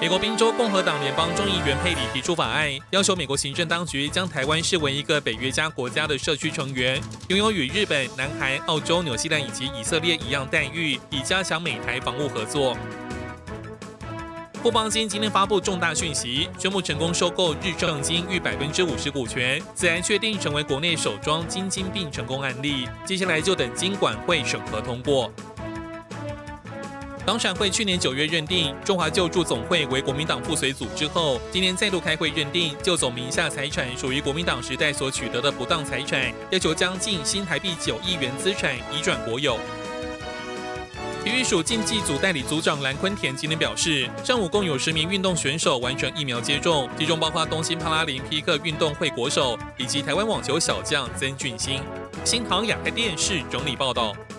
美国宾州共和党联邦众议员佩里提出法案，要求美国行政当局将台湾视为一个北约加国家的社区成员，拥有与日本、南韩、澳洲、纽西兰以及以色列一样待遇，以加强美台防务合作。富邦金今天发布重大讯息，宣布成功收购日盛金逾50%股权，此案确定成为国内首桩金金并成功案例。接下来就等金管会审核通过。党产会去年9月认定中华救助总会为国民党附随组织后，今年再度开会认定救总名下财产属于国民党时代所取得的不当财产，要求将近新台币9亿元资产移转国有。体育署竞技组代理组长蓝坤田今天表示，上午共有10名运动选手完成疫苗接种，其中包括东京帕拉林匹克运动会国手以及台湾网球小将曾俊欣。新唐亚太电视整理报道。